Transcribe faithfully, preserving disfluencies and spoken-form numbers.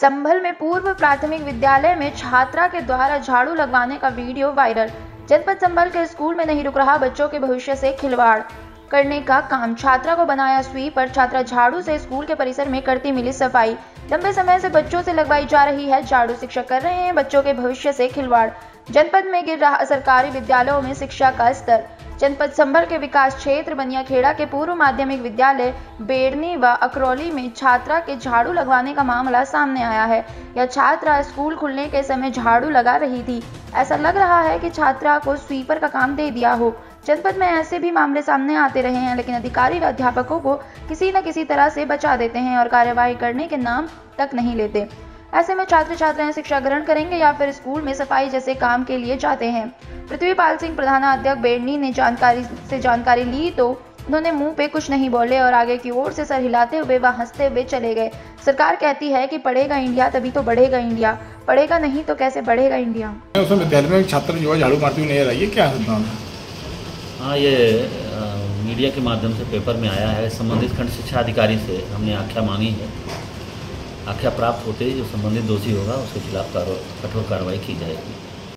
संभल में पूर्व प्राथमिक विद्यालय में छात्रा के द्वारा झाड़ू लगवाने का वीडियो वायरल। जनपद संभल के स्कूल में नहीं रुक रहा बच्चों के भविष्य से खिलवाड़ करने का काम। छात्रा को बनाया स्वीपर, छात्रा झाड़ू से स्कूल के परिसर में करती मिली सफाई। लंबे समय से बच्चों से लगवाई जा रही है झाड़ू। शिक्षक कर रहे हैं बच्चों के भविष्य से खिलवाड़। जनपद में गिर रहा सरकारी विद्यालयों में शिक्षा का स्तर। जनपद संभल के विकास क्षेत्र बनियाखेड़ा के पूर्व माध्यमिक विद्यालय बेड़नी व अकरौली में छात्रा के झाड़ू लगवाने का मामला सामने आया है। यह छात्रा स्कूल खुलने के समय झाड़ू लगा रही थी। ऐसा लग रहा है कि छात्रा को स्वीपर का काम दे दिया हो। जनपद में ऐसे भी मामले सामने आते रहे हैं, लेकिन अधिकारी व अध्यापकों को किसी न किसी तरह से बचा देते हैं और कार्यवाही करने के नाम तक नहीं लेते। ऐसे में छात्र छात्राएं शिक्षा ग्रहण करेंगे या फिर स्कूल में सफाई जैसे काम के लिए जाते हैं। पृथ्वीपाल सिंह प्रधानाध्यक्ष बेड़नी ने जानकारी से जानकारी ली तो उन्होंने मुंह पे कुछ नहीं बोले और आगे की ओर से सर हिलाते हुए व हंसते हुए चले गए। सरकार कहती है कि पढ़ेगा इंडिया तभी तो बढ़ेगा इंडिया, पढ़ेगा नहीं तो कैसे बढ़ेगा इंडिया। उसमें विद्यालय में छात्र जो है झाड़ू मारती हुई नजर आई है, क्या है? हाँ, ये आ, मीडिया के माध्यम से पेपर में आया है। संबंधित खंड शिक्षा अधिकारी से हमने आख्या मांगी है। आख्या प्राप्त होते ही जो संबंधित दोषी होगा उसके खिलाफ कठोर कार्रवाई की जाएगी।